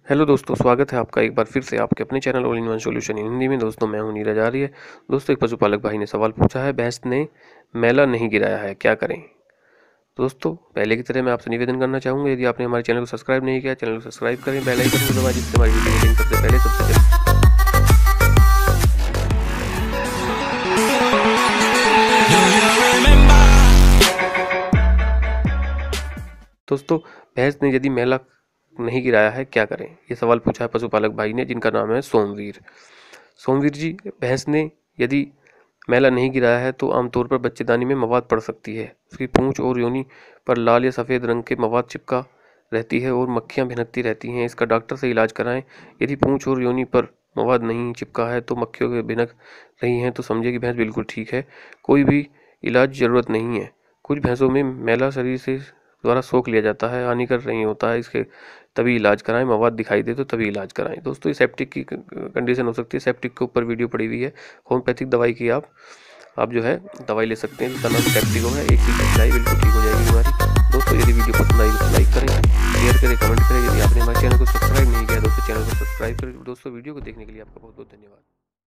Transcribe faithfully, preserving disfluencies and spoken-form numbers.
Hello दोस्तों, स्वागत है आपका एक बार फिर से आपके अपने channel all in one solution in Hindi में। दोस्तों मैं हूं नीरज आर्य। दोस्तों एक पशुपालक भाई ने सवाल पूछा है, भैंस ने मैला नहीं गिराया है, क्या करें। दोस्तों पहले की तरह मैं आपसे निवेदन करना चाहूँगा, यदि आपने हमारे चैनल को सब्सक्राइब नहीं किया, चैनल को सब्सक्राइब करें, बेल आइकन को दबाएं, जिससे हमारी वीडियो की लिंक सबसे पहले सबसे जल्दी। दोस्तों भैंस ने यदि मैला नहीं गिराया है, क्या करें, ये सवाल पूछा है पशुपालक भाई ने, जिनका नाम है सोमवीर। सोमवीर जी, भैंस ने यदि मैला नहीं गिराया है तो आमतौर पर बच्चेदानी में मवाद पड़ सकती है। उसकी पूंछ और योनि पर लाल या सफ़ेद रंग के मवाद चिपका रहती है और मक्खियां भिनकती रहती हैं। इसका डॉक्टर से इलाज कराएं। यदि पूंछ और योनि पर मवाद नहीं चिपका है तो मक्खियों के भिनक रही हैं तो समझे कि भैंस बिल्कुल ठीक है, कोई भी इलाज ज़रूरत नहीं है। कुछ भैंसों में मैला शरीर से द्वारा सोख लिया जाता है, हानिकर नहीं होता है, इसके तभी इलाज कराएं। मवाद दिखाई दे तो तभी इलाज कराएं। दोस्तों ये सेप्टिक की कंडीशन हो सकती है। सेप्टिक के ऊपर वीडियो पड़ी हुई है, होम्योपैथिक दवाई की आप आप जो है दवाई ले सकते हैं, जिसका नाम सेप्टिको है। एक चीज़ खिलाई बिल्कुल ठीक हो जाएगी बीमारी। दोस्तों यदि वीडियो पसंद आई तो लाइक करें, शेयर करें, कमेंट करें। यदि आपने हमारे चैनल को सब्सक्राइब नहीं किया दोस्तों चैनल को सब्सक्राइब करें। दोस्तों वीडियो को देखने के लिए आपका बहुत बहुत धन्यवाद।